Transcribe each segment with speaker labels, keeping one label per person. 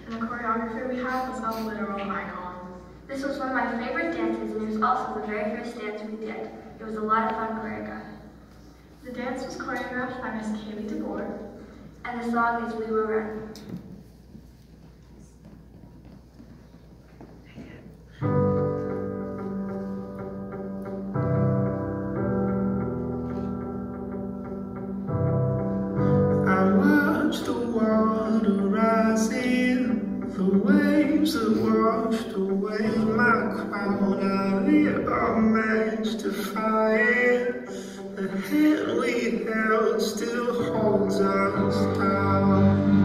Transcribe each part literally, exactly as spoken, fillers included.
Speaker 1: And the choreographer we had was a literal icon.
Speaker 2: This was one of my favorite dances, and it was also the very first dance we did. It was a lot of fun choreographed.
Speaker 1: The dance was choreographed by Miss Kaylee DeBoer.
Speaker 2: And the song is We Were Running.
Speaker 3: The water rising, the waves that washed away my crown. I lit a match to fire. The hand we held still holds us down.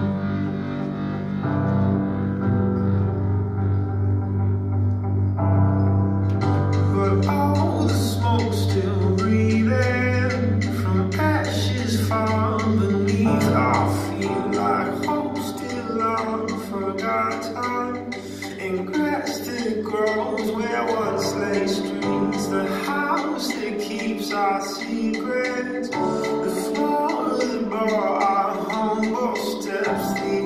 Speaker 3: But all the smoke still breathing from ashes far beneath our feet. Like hope still unforgotten, in grass that grows where once lay streets. The house that keeps our secrets, the floor that bore our humble steps. The